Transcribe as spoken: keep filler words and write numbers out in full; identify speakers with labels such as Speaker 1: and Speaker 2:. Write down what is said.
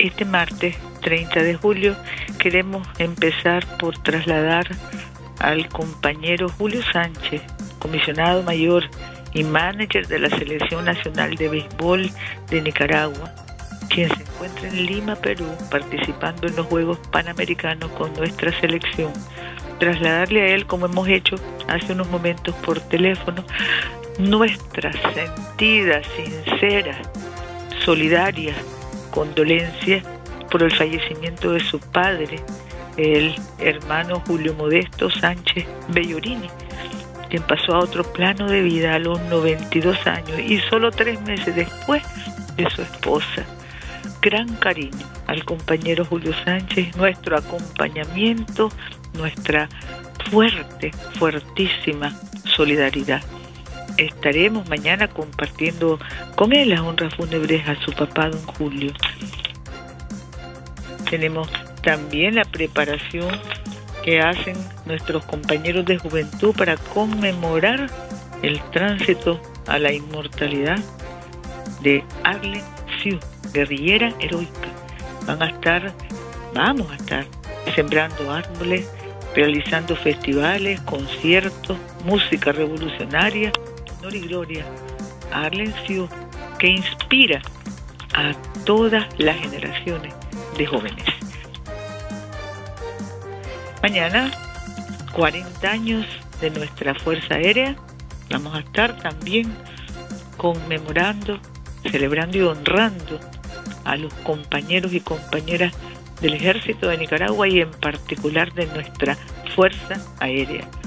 Speaker 1: Este martes treinta de julio queremos empezar por trasladar al compañero Julio Sánchez, comisionado mayor y manager de la Selección Nacional de Béisbol de Nicaragua, quien se encuentra en Lima, Perú, participando en los Juegos Panamericanos con nuestra selección. Trasladarle a él, como hemos hecho hace unos momentos por teléfono, nuestra sentida, sincera, solidaria condolencia por el fallecimiento de su padre, el hermano Julio Modesto Sánchez Bellorini, quien pasó a otro plano de vida a los noventa y dos años y solo tres meses después de su esposa. Gran cariño al compañero Julio Sánchez, nuestro acompañamiento, nuestra fuerte, fuertísima solidaridad. Estaremos mañana compartiendo con él las honras fúnebres a su papá, don Julio. Tenemos también la preparación que hacen nuestros compañeros de juventud para conmemorar el tránsito a la inmortalidad de Arlen Siu, guerrillera heroica. Van a estar, vamos a estar sembrando árboles, realizando festivales, conciertos, música revolucionaria, honor y gloria a Arlen Siu, que inspira a todas las generaciones de jóvenes. Mañana, cuarenta años de nuestra Fuerza Aérea. Vamos a estar también conmemorando, celebrando y honrando a los compañeros y compañeras del Ejército de Nicaragua y en particular de nuestra Fuerza Aérea.